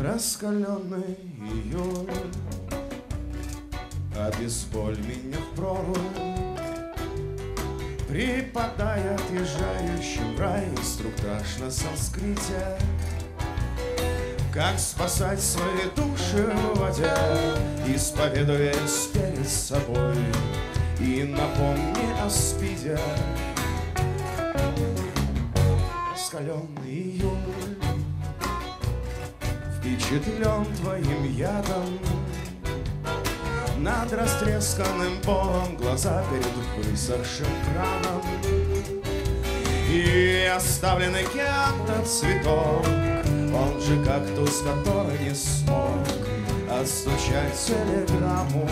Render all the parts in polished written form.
Раскаленный июль, обезболь меня в пору, преподая отъезжающим в рай инструктаж на санскрите. Как спасать свои души в воде, исповедуясь перед собой, и напомни о спиде. Раскаленный июль впечатлен твоим ядом, над растресканным полом глаза перед высохшим краном, и оставленный кем-то цветок, он же кактус, который не смог отстучать телеграмму.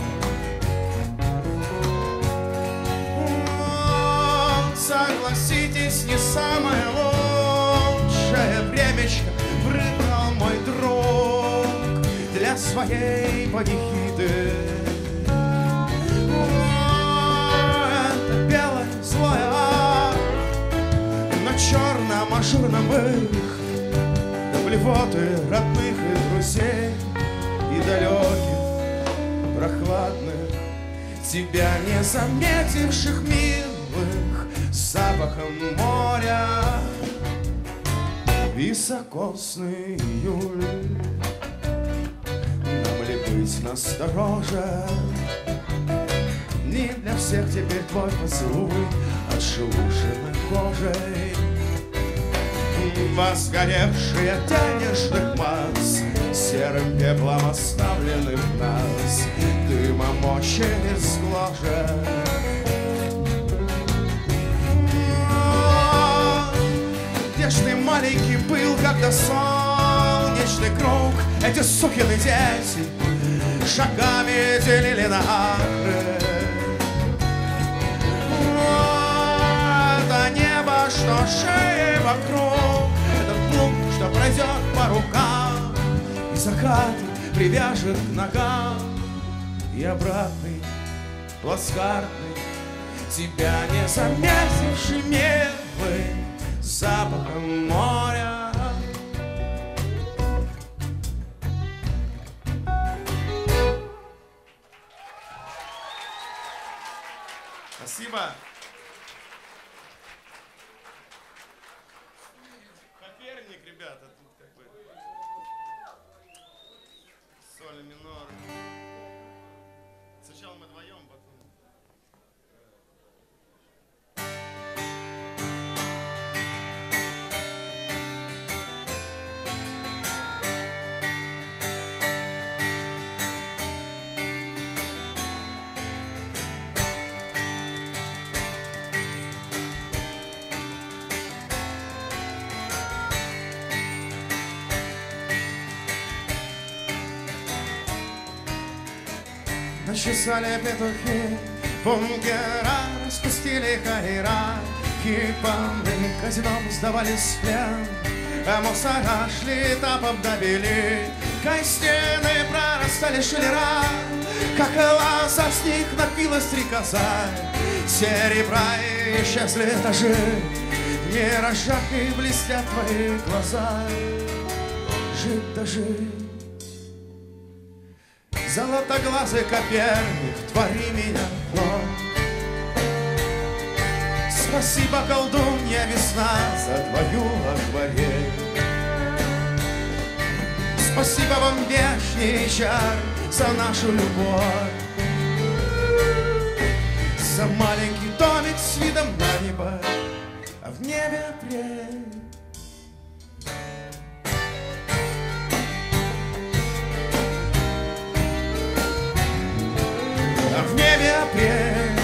Согласитесь, не самое лучшее времечко выбрал мой друг для своей панихиды. Это белое злое на черном ажурном их, до блевоты родных и друзей, и далеких, прохладных, тебя не заметивших милых запахом моря. Високосный июль, нам ли быть настороже? Не для всех теперь твой поцелуй отшелушенной кожей. Возгоревшие денежных масс, серым пеплом оставленных нас, дымом очередь сгложен. Где ж ты, маленький, был, когда солнечный круг эти сукины дети шагами делили на ары? Это небо, что шеи вокруг, этот плуг, что пройдет по рукам, и закат привяжет к ногам, и обратный, плацкартный, тебя не заметивший милый запахом моря. Спасибо. Коперник, ребята, тут как бы соль минор. Сначала мы вдвоем, потом. Начесали петухи, бункера распустили кайра, хипаны казином сдавались в плен, а мусора шли этапом добили, кай стены прорастали шулера, как лаза с них напилась стрекоза, серебра исчезли этажи, в миражах и блестят твои глаза. Жить да жить. Золотоглазый Коперник, твори меня вновь. Спасибо, колдунья весна, за твою акварель. Спасибо вам, вешний чар, за нашу любовь, за маленький домик с видом на небо, а в небе апрель. В небе апрель.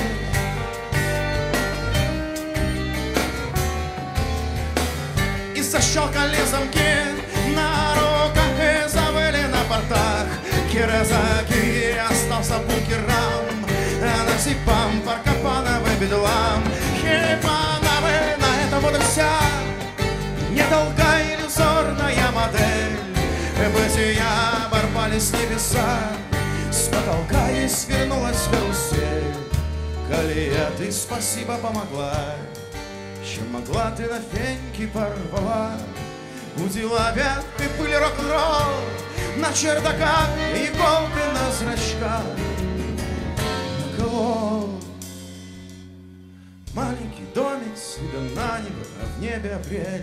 И защелкали замки на руках и завыли на бортах. Кирезаки остался бункерам, на зипам Паркопановый бедлам. Хипановы, на этом вот и вся недолгая иллюзорная модель. Бытия ворвались небеса, с потолка ей свернулась карусель. Колея, ты спасибо помогла, чем могла ты на феньки порвала. Удила ветки, пыль, рок-н-ролл на чердаках, иголки на зрачках. На кого? Маленький домик с видом на небо, а в небе апрель.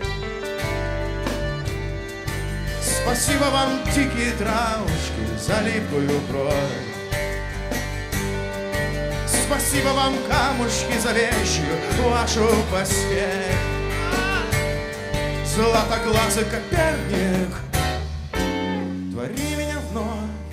Спасибо вам, дикие травушки, за липкую кровь. Спасибо вам, камушки, за вещью вашу постель. Златоглазый Коперник, твори меня вновь.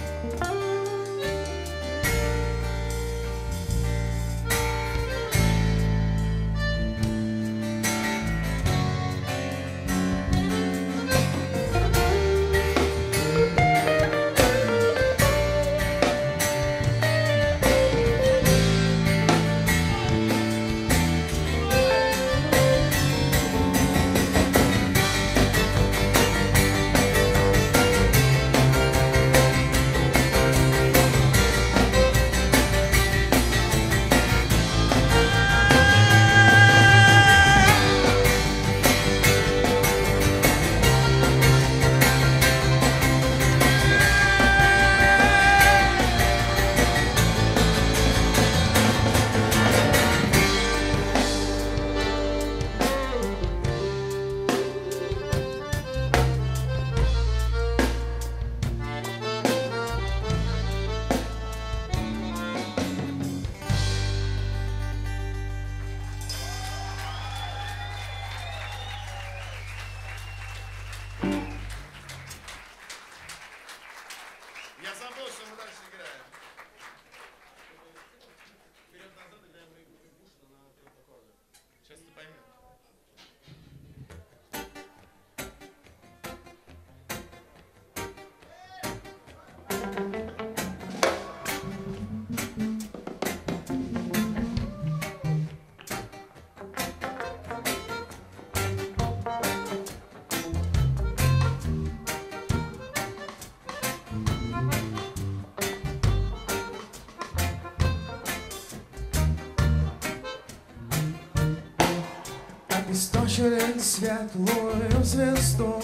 Я забыл, что мы дальше играем. Вперед-назад играем Пушкина на трех аккордах. Сейчас ты поймешь. Обесточили светлую звезду,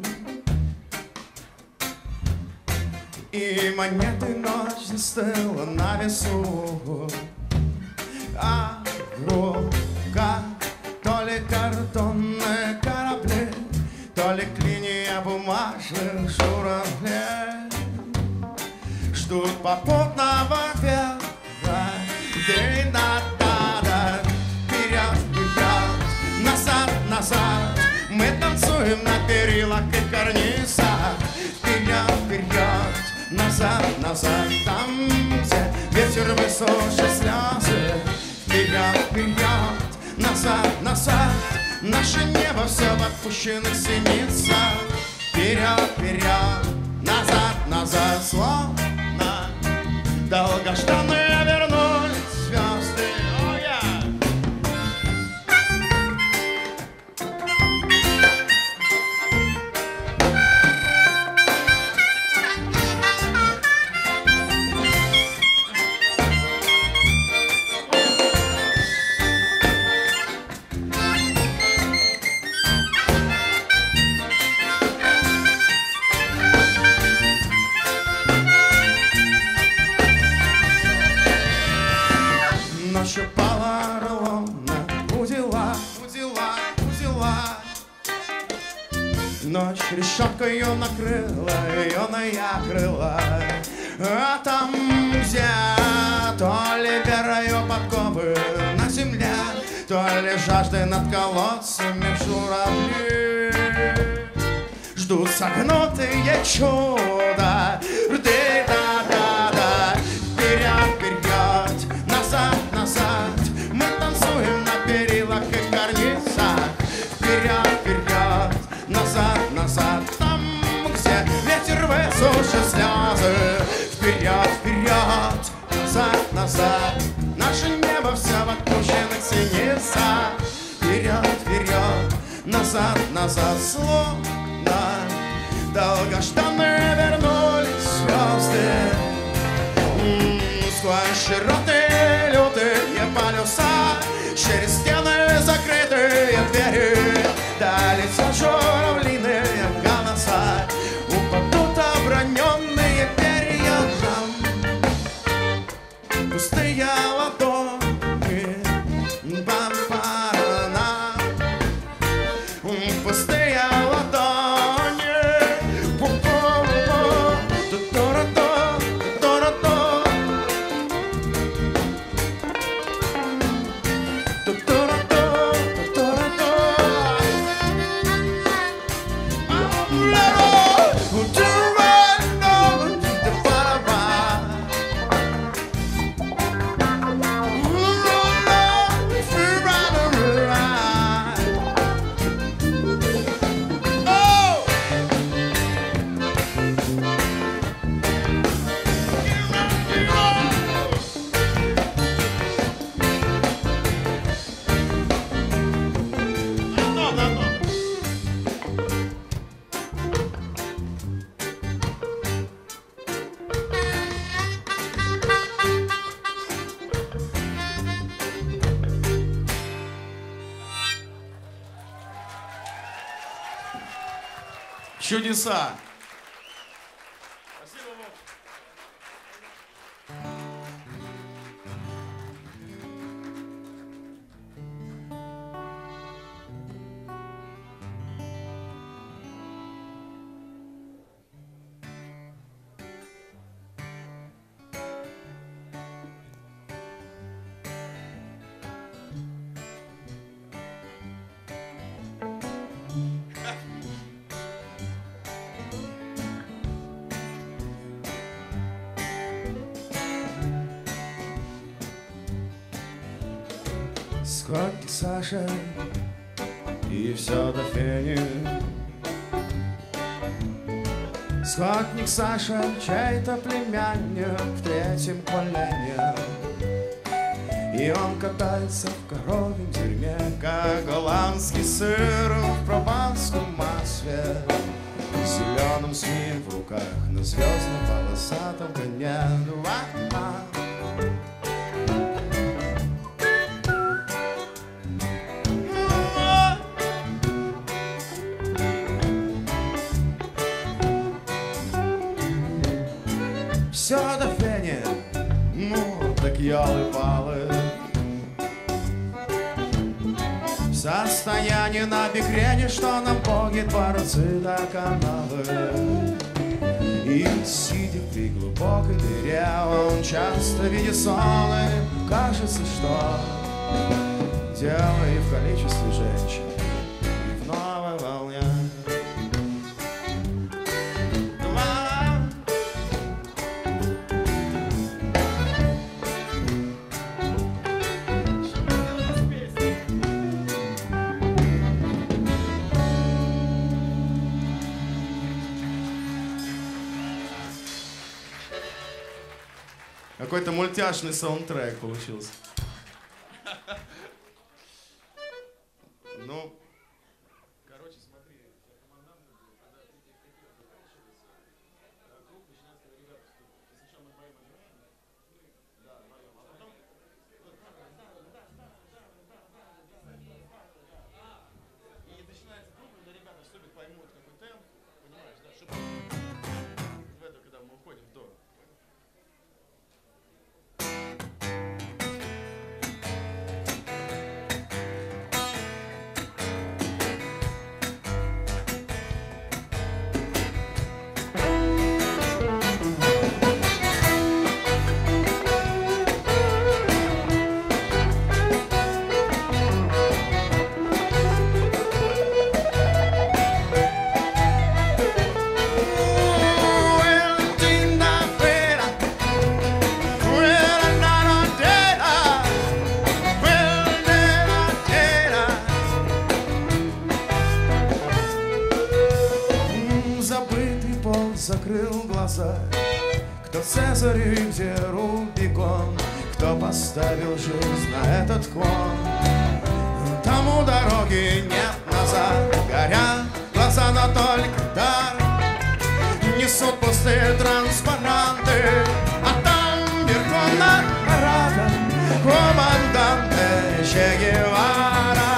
и монеты ночь застыла на весу. А в руках то ли картонные корабли, то ли клинья бумажных журавлей. Ждут попутного ветра, да-да-да, вперед, вперед, назад, назад. Мы танцуем на перилах и карнизах. Вперед, вперед, назад, назад. Там, где ветер высушит слезы. Вперед, вперед, назад, назад. Наше небо все в отпущенных синицах. Вперед, вперед, назад, назад. Словно долгожданные вернулись звезды. Oh, yeah. Ночь упала ровно, удила, удила, удила. Ночь решеткой ее накрыла, ее накрыла. А там, где то ли верою подковы на земле, то ли жаждой над колодцами журавли. Ждут согнутые чуда. Да-да-да, вперед, вперед, назад, назад. Мы танцуем на перилах и карнизах. Вперед, вперед, назад, назад. Там, где ветер высушит слезы. Вперед, вперед, назад, назад. Наше небо все в отпущенных синицах. Вперед, вперед, назад, назад. Словно долгожданные вернулись звезды. Сквозь широтные лютые полюса, через стены закрытые двери, долетят журавлиные Чудеса. Сколько Саша и все до фени. Скотник Саша, чей-то племянник в третьем колене. И он катается в коровьем дерьме, как голландский сыр в прованском масле, с зеленым змеем в руках на звездном полосатом коне. Все до фени, ну так елы-палы. В состоянии на бикрене, что нам боги дворцы до каналы. И сидя при глубокой дыре, он часто видит соны. Кажется, что дело и в количестве женщин, и в новой волне. Какой-то мультяшный саундтрек получился. Ну, короче, смотри, командант, когда ты заканчивается, круг начинается, когда ребята вступят. Сначала мы вдвоем играем, да, вдвоем, а потом... И начинается круг, когда ребята вступят, поймут, какой темп, понимаешь, да, чтобы в это, когда мы уходим в до. Закрыл глаза, кто Цезарь и где Рубикон, кто поставил жизнь на этот кон. Тому дороги нет назад, горят глаза, но только дар. Несут пустые транспаранты, а там верхом над парадом командант Че Гевара.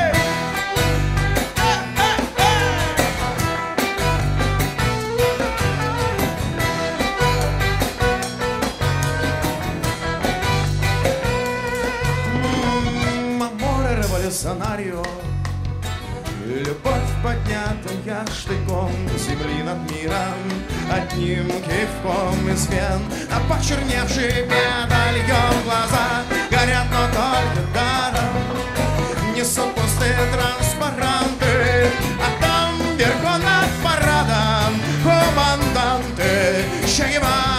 Сценарию. Любовь, поднятая штыком земли над миром, одним кивком из вен, а почерневший медальон глаза горят, но только даром. Несут пустые транспаранты, а там верхом над парадом команданты Че Гевара.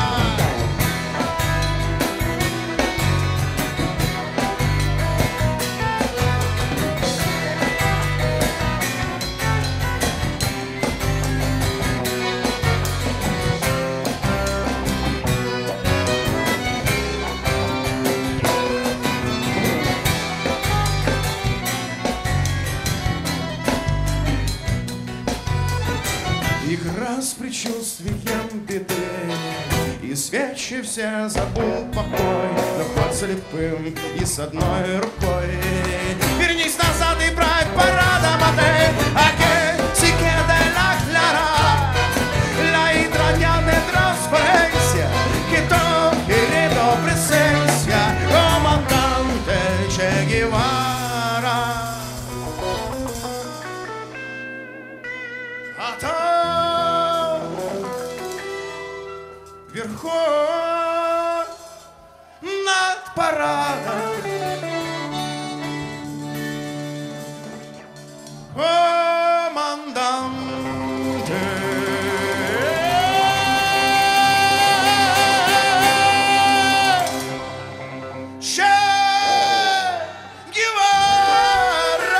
Игра с предчувствием беды, и свечи все зовут покой, но ход слепым и с одной рукой. Вернись назад и правь парадом отель, аке, сике де ла хор над парадом. Команданте. Че Гевара.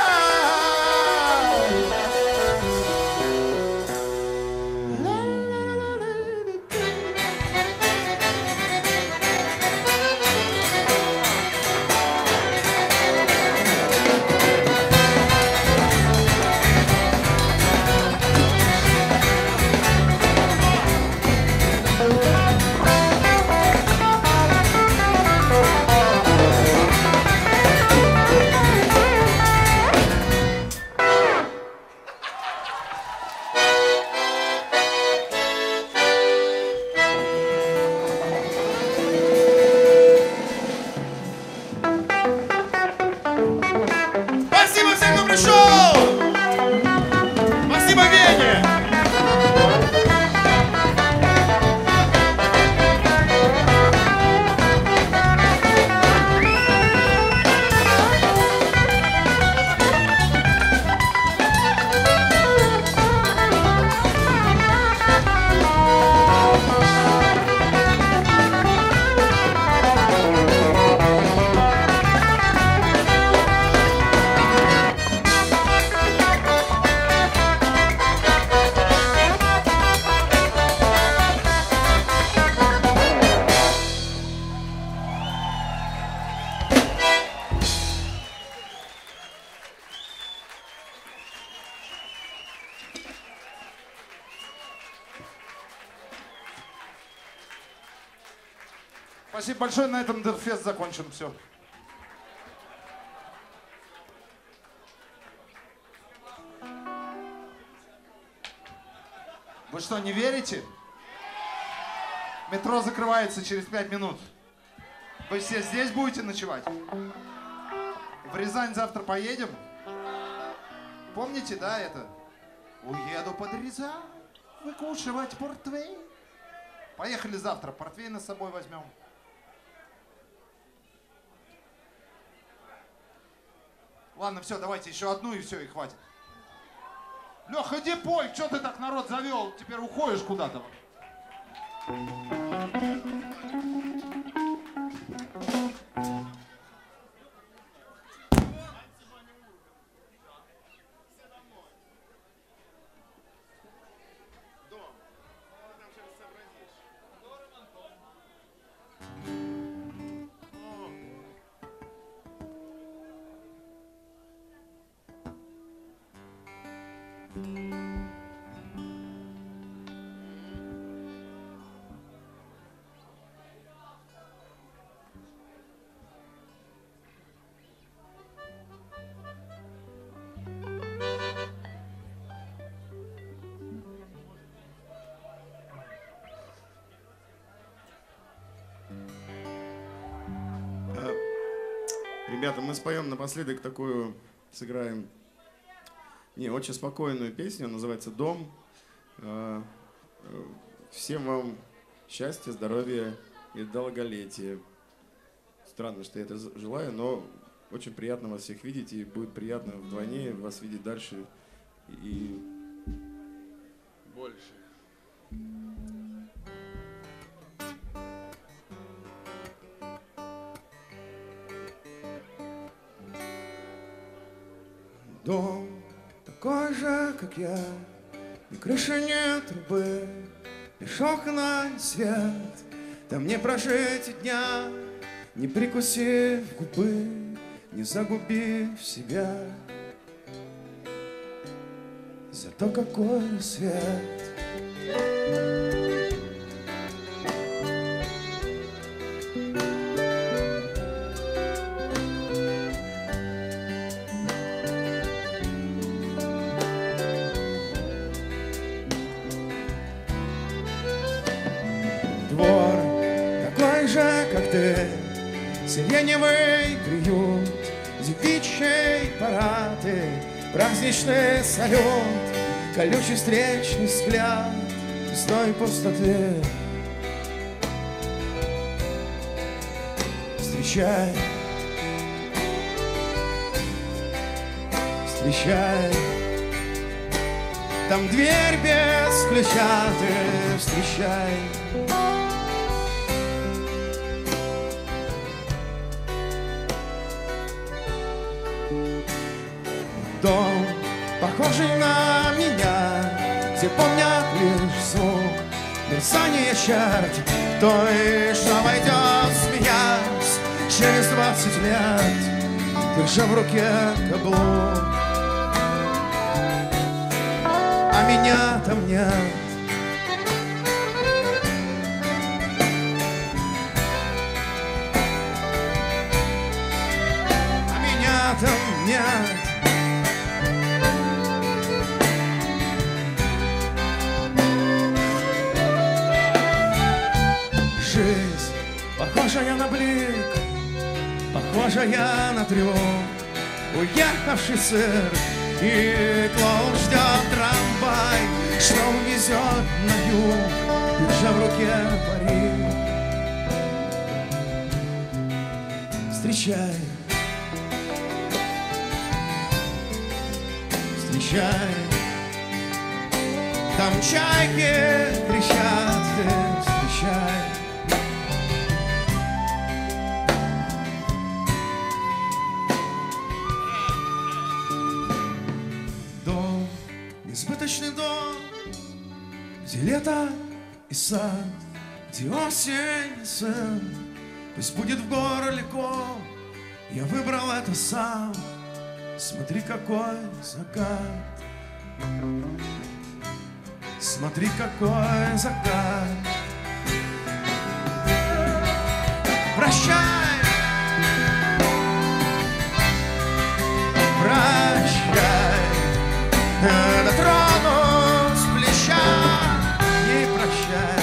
Спасибо всем, кто пришел! Спасибо, Вене! Спасибо большое, на этом Дерфест закончен. Все. Вы что, не верите? Метро закрывается через 5 минут. Вы все здесь будете ночевать? В Рязань завтра поедем? Помните, да, это? Уеду под Рязань выкушивать портвейн. Поехали завтра, портвейна с собой возьмем. Ладно, все, давайте еще одну и все, и хватит. Леха, иди пой, что ты так народ завел? Теперь уходишь куда-то. Ребята, мы споем напоследок такую, сыграем очень спокойную песню, называется «Дом». Всем вам счастья, здоровья и долголетия. Странно, что я это желаю, но очень приятно вас всех видеть, и будет приятно вдвойне вас видеть дальше и больше. Дом такой же, как я, ни крыши, ни трубы, лишь окна и свет. Там не прожить и дня, не прикусив губы, не загубив себя. Зато какой свет! Как ты, сиреневый приют, девичий парад и праздничный салют, колючий встречный взгляд, стой пустоты. встречай, встречай. Там дверь без ключа, ты встречай. Дом, похожий на меня, где помнят лишь звук мерцания черти той, что войдет, смеясь, через 20 лет, держа в руке каблук. А меня там нет. А меня там нет. Жизнь, похожая на блик, похожая на трюк, уехавший цирк, и клоун ждет трамвай, что увезет на юг, держа в руке парик. Встречай, встречай, там чайки кричат, ты встречай. Избыточный дом, где лето и сад, где осень и сын. Пусть будет в горле ком, я выбрал это сам. Смотри, какой закат, смотри, какой закат. Прощай, прощай, дотронусь плеча и прощай.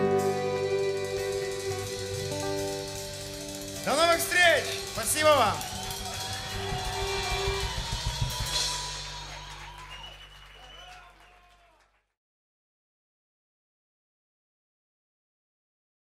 До новых встреч! Спасибо вам!